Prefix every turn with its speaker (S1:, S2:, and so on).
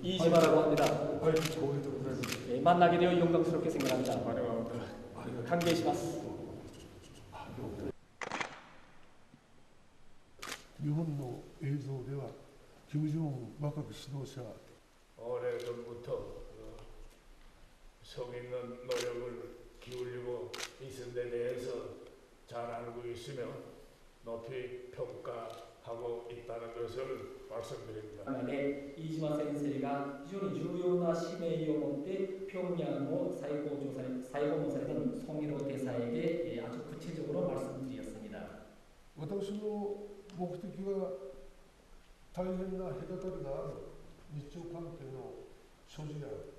S1: 이지마라고 합니다. 예, 만나게 되어 영광스럽게 생각합니다. 관계시마스.
S2: 日本の映像では金正恩若き指導者
S3: 오래전부터 성 있는 노력을 기울이고 있은 데 대해서 잘 알고 있으며 높이 평가하고 있다는 것을 말씀드립니다.
S1: 네, 이지마 선생가 非常に重要な使命を持って平壌を再訪問された송일호 대사에게 아주 구체적으로 말씀드렸습니다.
S2: 私の目的は大変な隔たりがある日朝関係の所持や